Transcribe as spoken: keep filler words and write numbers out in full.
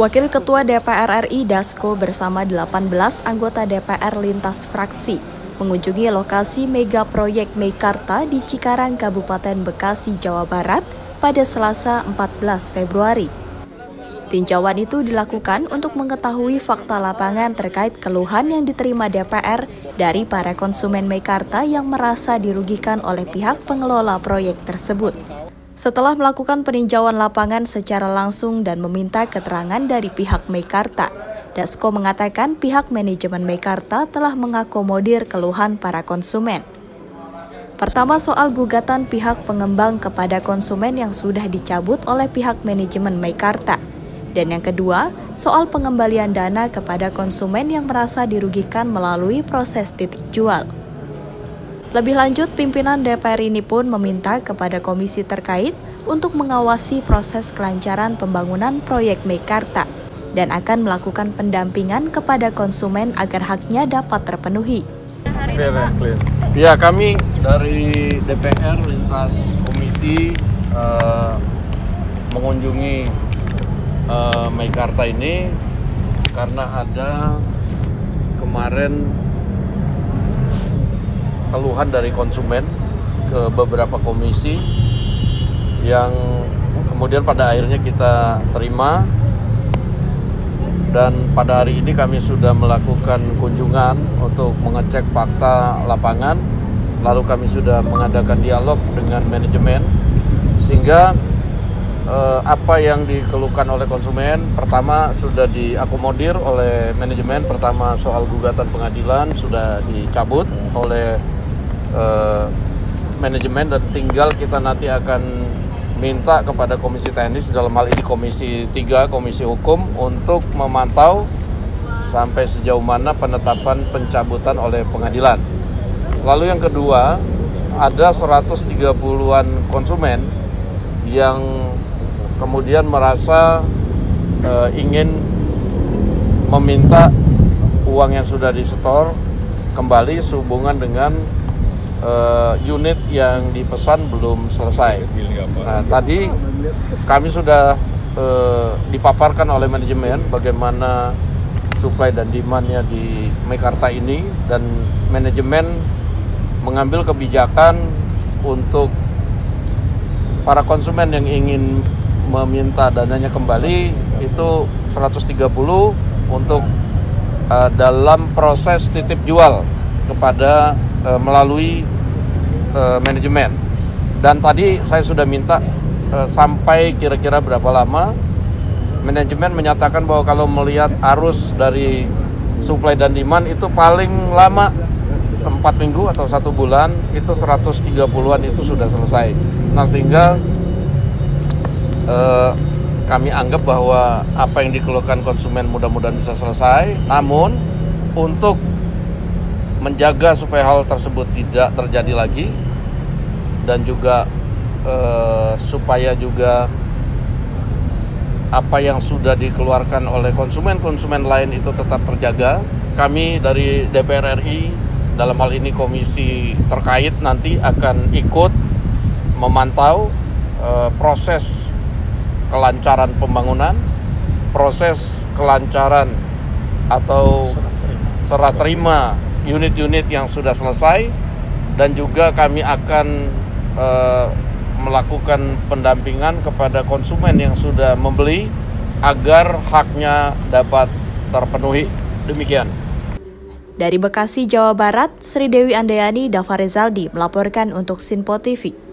Wakil Ketua D P R R I Dasko bersama delapan belas anggota D P R lintas fraksi mengunjungi lokasi mega proyek Meikarta di Cikarang, Kabupaten Bekasi, Jawa Barat pada Selasa empat belas Februari. Tinjauan itu dilakukan untuk mengetahui fakta lapangan terkait keluhan yang diterima D P R dari para konsumen Meikarta yang merasa dirugikan oleh pihak pengelola proyek tersebut. Setelah melakukan peninjauan lapangan secara langsung dan meminta keterangan dari pihak Meikarta, Dasko mengatakan pihak manajemen Meikarta telah mengakomodir keluhan para konsumen. Pertama, soal gugatan pihak pengembang kepada konsumen yang sudah dicabut oleh pihak manajemen Meikarta. Dan yang kedua, soal pengembalian dana kepada konsumen yang merasa dirugikan melalui proses titik jual. Lebih lanjut, pimpinan D P R ini pun meminta kepada komisi terkait untuk mengawasi proses kelancaran pembangunan proyek Meikarta dan akan melakukan pendampingan kepada konsumen agar haknya dapat terpenuhi. Ya, kami dari D P R lintas komisi uh, mengunjungi uh, Meikarta ini karena ada kemarin keluhan dari konsumen ke beberapa komisi yang kemudian pada akhirnya kita terima, dan pada hari ini kami sudah melakukan kunjungan untuk mengecek fakta lapangan, lalu kami sudah mengadakan dialog dengan manajemen sehingga eh, apa yang dikeluhkan oleh konsumen pertama sudah diakomodir oleh manajemen. Pertama, soal gugatan pengadilan sudah dicabut oleh Uh, manajemen, dan tinggal kita nanti akan minta kepada komisi teknis, dalam hal ini komisi tiga, komisi hukum, untuk memantau sampai sejauh mana penetapan pencabutan oleh pengadilan. Lalu yang kedua, ada seratus tiga puluhan konsumen yang kemudian merasa uh, ingin meminta uang yang sudah disetor kembali sehubungan dengan Uh, unit yang dipesan belum selesai. Nah, tadi kami sudah uh, dipaparkan oleh manajemen bagaimana supply dan demand-nya di Meikarta ini, dan manajemen mengambil kebijakan untuk para konsumen yang ingin meminta dananya kembali itu seratus tiga puluh untuk uh, dalam proses titip jual kepada uh, melalui uh, manajemen. Dan tadi saya sudah minta uh, sampai kira-kira berapa lama. Manajemen menyatakan bahwa kalau melihat arus dari supply dan demand itu paling lama empat minggu atau satu bulan, itu seratus tiga puluhan itu sudah selesai. Nah, sehingga uh, kami anggap bahwa apa yang dikeluhkan konsumen mudah-mudahan bisa selesai. Namun untuk menjaga supaya hal tersebut tidak terjadi lagi, dan juga eh, supaya juga apa yang sudah dikeluarkan oleh konsumen-konsumen lain itu tetap terjaga, kami dari D P R R I dalam hal ini komisi terkait nanti akan ikut memantau eh, proses kelancaran pembangunan, proses kelancaran atau serah terima unit-unit yang sudah selesai, dan juga kami akan e, melakukan pendampingan kepada konsumen yang sudah membeli agar haknya dapat terpenuhi. Demikian. Dari Bekasi, Jawa Barat, Sri Dewi Andayani, Dava Rezaldi melaporkan untuk Sinpo T V.